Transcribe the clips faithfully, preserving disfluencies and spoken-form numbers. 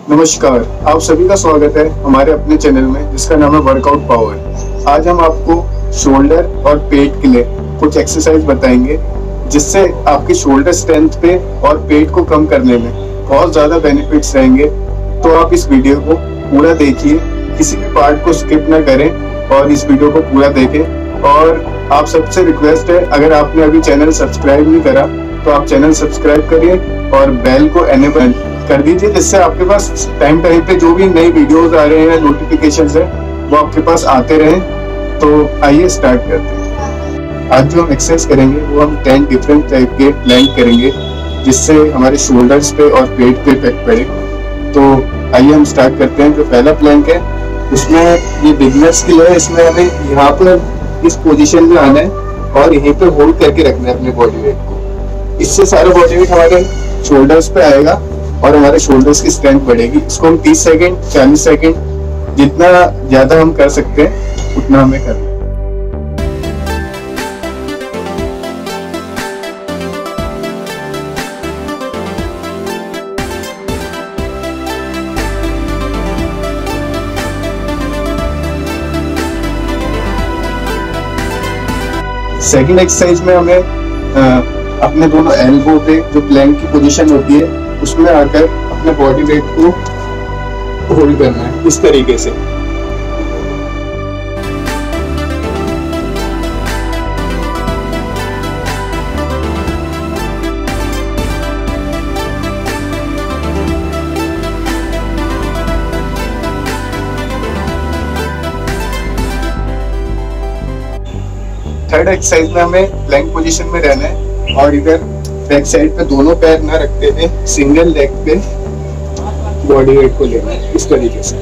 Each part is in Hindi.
नमस्कार, आप सभी का स्वागत है हमारे अपने चैनल में जिसका नाम है वर्कआउट पावर। आज हम आपको शोल्डर और पेट के लिए कुछ एक्सरसाइज बताएंगे जिससे आपकी शोल्डर स्ट्रेंथ पे और पेट को कम करने में बहुत ज़्यादा बेनिफिट्स रहेंगे। तो आप इस वीडियो को पूरा देखिए, किसी भी पार्ट को स्किप ना करें और इस वीडियो को पूरा देखें। और आप सबसे रिक्वेस्ट है, अगर आपने अभी चैनल सब्सक्राइब नहीं करा तो आप चैनल सब्सक्राइब करिए और बेल को एनेबल कर दीजिए, जिससे आपके पास टाइम टाइम पे जो भी नई वीडियोस आ रहे हैं, नोटिफिकेशंस है, वो आपके पास आते रहें। तो आइए स्टार्ट करते हैं। आज जो हम एक्सरसाइज करेंगे वो हम टेन डिफरेंट टाइप के प्लैंक करेंगे जिससे हमारे शोल्डर्स पे और पेट पे इफेक्ट पड़े। तो आइए हम स्टार्ट करते हैं। जो पहला प्लैंक है उसमें ये बिगनर्स के लिए है। इसमें हमें यहाँ पर इस पोजीशन में आना है और यहीं पे होल्ड करके रखना है अपने बॉडी वेट को। इससे सारा बॉडी वेट हमारे शोल्डर्स पे आएगा और हमारे शोल्डर्स की स्ट्रेंथ बढ़ेगी। इसको हम तीस सेकंड, चालीस सेकंड, जितना ज्यादा हम कर सकते हैं उतना हमें करना है। सेकंड एक्सरसाइज में हमें आ, अपने दोनों एल्बो पे जो प्लैंक की पोजीशन होती है उसमें आकर अपने बॉडी वेट को होल्ड करना है इस तरीके से। थर्ड एक्सरसाइज में हमें प्लैंक पोजीशन में रहना है और इधर बैक साइड पे दोनों पैर ना रखते हुए सिंगल लेग पे बॉडी वेट को लेना है इस तरीके से।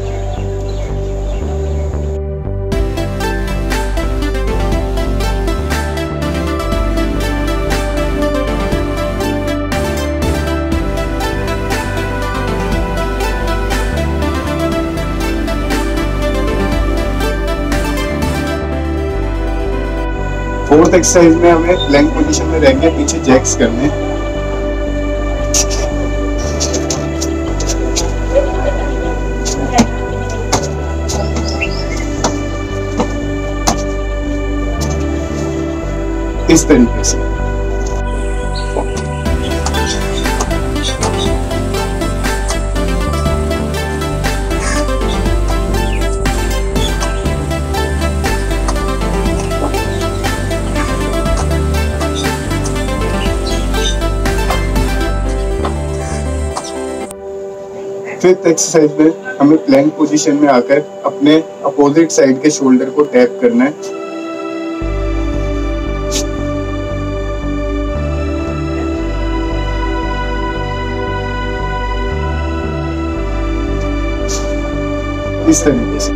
फोर्थ एक्सरसाइज में हमें प्लैंक पोजीशन में रहेंगे, पीछे जैक्स करने। इस तरीके से। फिफ्थ एक्सरसाइज में हमें प्लैंक पोजीशन में आकर अपने अपोजिट साइड के शोल्डर को टैप करना है। इस तरीके से।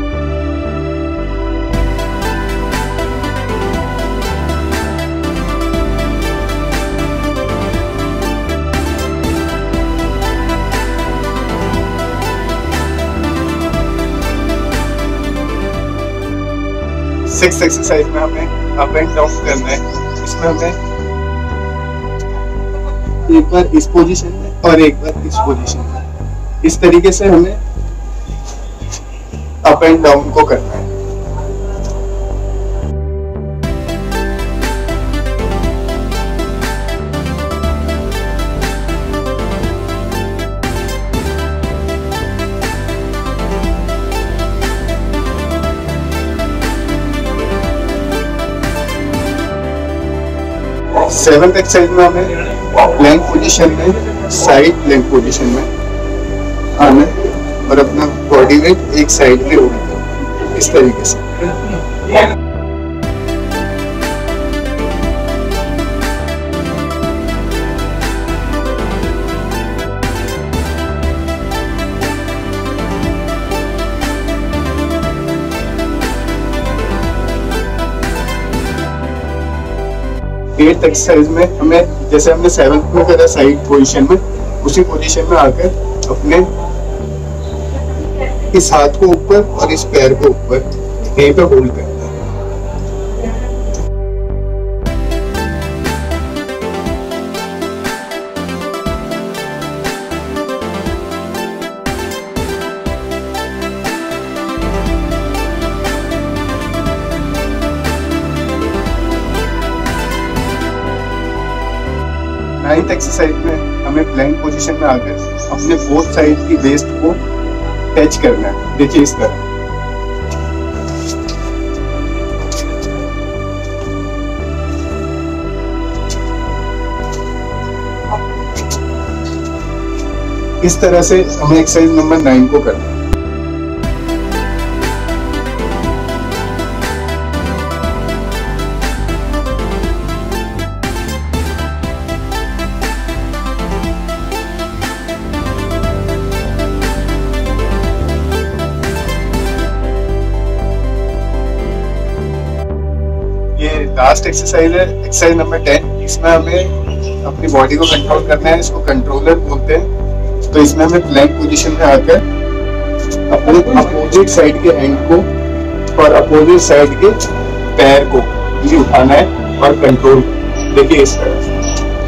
सिक्स एक्सरसाइज में हमें अप एंड डाउन करना है। इसमें हमें एक बार इस पोजीशन में और एक बार इस पोजीशन में, इस तरीके से हमें अप एंड डाउन को करना है। सेवंथ एक्सरसाइज में हमें प्लैंक पोजीशन में, साइड प्लैंक पोजीशन में आना है और अपना बॉडी वेट एक साइड पे होल्ड करना है इस तरीके से। एट्थ एक्सरसाइज में हमें, जैसे हमने सेवंथ में करा साइड पोजीशन में, उसी पोजीशन में आकर अपने इस हाथ को ऊपर और इस पैर को ऊपर यहीं पे होल्ड करना है। नाइन्थ एक्सरसाइज में हमें प्लैंक पोजीशन में आकर अपने बोथ साइड की वेस्ट को टच करना है। देखिए इस तरह। इस तरह से हमें एक्सरसाइज नंबर नाइन को करना है। ये लास्ट एक्सरसाइज है, एक्सरसाइज नंबर टेन। इसमें हमें अपनी बॉडी को कंट्रोल करना है, इसको कंट्रोलर बोलते हैं। तो इसमें हमें प्लैंक पोजीशन में आकर अपने अपोजिट साइड के हैंड को और अपोजिट साइड के पैर को भी उठाना है और कंट्रोल। देखिए इस तरह से।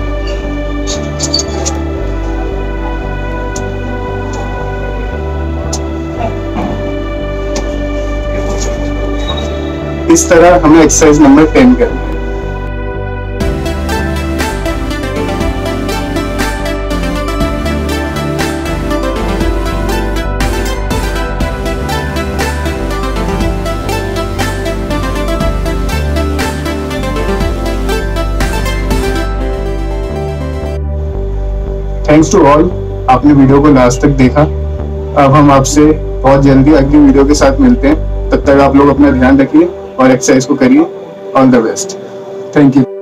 इस तरह हमें एक्सरसाइज नंबर टेन करनी है। थैंक्स टू ऑल, आपने वीडियो को लास्ट तक देखा। अब हम आपसे बहुत जल्दी अगली वीडियो के साथ मिलते हैं। तब तक आप लोग अपना ध्यान रखिए और एक्सरसाइज को करिए। All the best. Thank you.